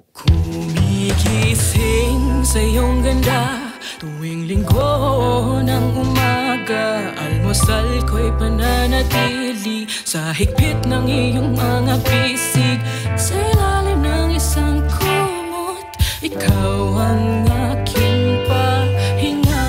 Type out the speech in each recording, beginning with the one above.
Kumigising sa iyong ganda tuwing linggo ng umaga. Almusal ko'y pananatili sa higpit ng iyong mga pisig. Sa ilalim ng isang kumot, ikaw ang aking pahinga.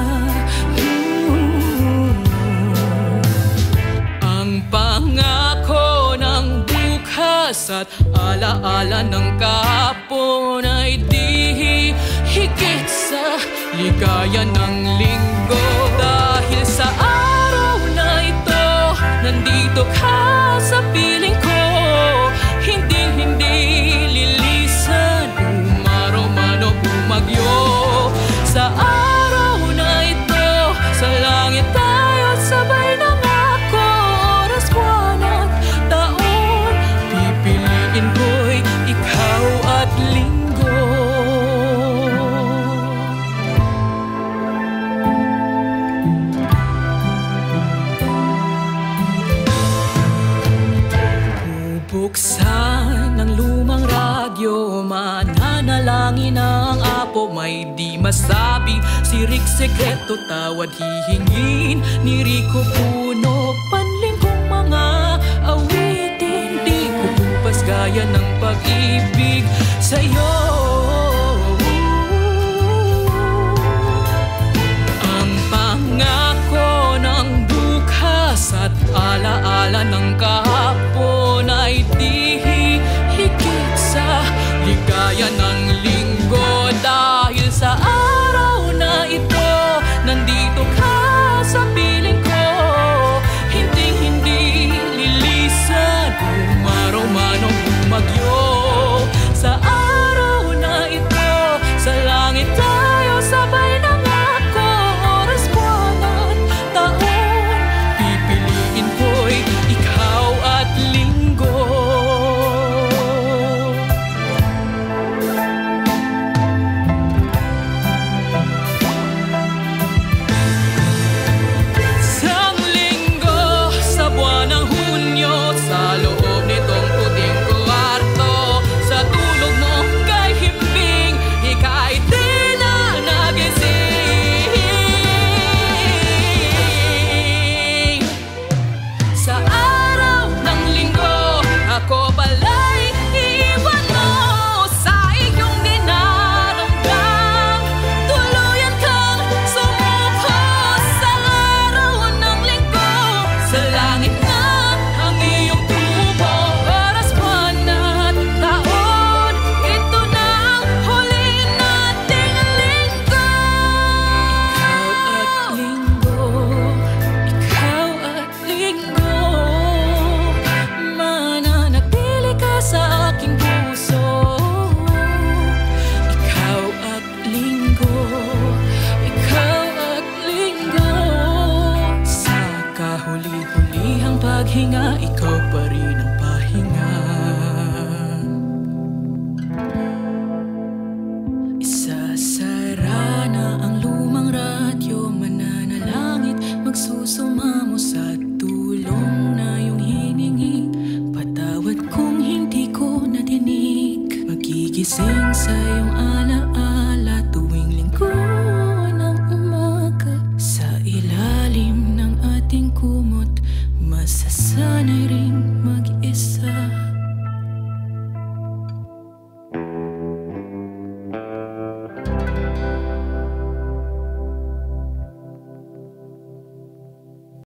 Ang pangako ng bukas at alaala ng kahapon ay di higit sa ligaya ng linggo. Dahil sa araw na ito, nandito ka sa piling ko. Hindi lilisan, umaraw man o bumagyo. Sa araw na ito, sa langit tayo sabay ng ako. Oras, buwan at taon, pipiliin ko'y ikaw at linggo. Buksan ang lumang radyo, mananalangin ang apo. May di masabi, sirik sekreto, tawad hihingin ni Rico Puno. Panlinggong mga awitin, di kukupas gaya ng pag-ibig sa'yo. Ang pangako ng bukas at alaala ng kahapon ay di higit sa ligaya ng linggo. Dahil sa araw na ito, nandito ka sa piling ko. Hindi lilisan, umaraw man o bumagyo. Sa araw na ito, sa langit tayo sabay ng ako. Oras, buwan at taon, pipiliin ko'y ikaw at linggo. Sang linggo sa buwan ng Hunyo, sa loob nitong puting kwarto, sa tulog mo kay himbing, ika'y di na nagising. Sa araw ng linggo, ako pala'y iiwan mo. Sa iyong dinaramdam, tuluyan kang sumuko. Sa araw ng linggo, sa langit na ang iyong tubo. Oras, buwan at taon, ito na ang huli nating linggo. Ikaw at linggo, mananatili ka sa aking puso. Ikaw at linggo, ikaw at linggo. Sa kahuli-hulihang paghinga, ikaw pa rin ang pahinga. Isasara na ang lumang radyo, mananalangit, magsusumamo sa tulong na iyong hiningi. Patawad kung hindi ko nadinig, magigising sa iyong alaala tuwing linggo ng umaga. Sa ilalim ng ating kumot, masasanay